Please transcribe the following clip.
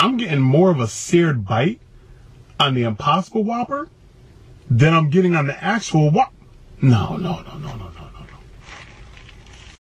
I'm getting more of a seared bite on the Impossible Whopper than I'm getting on the actual Whopper. No.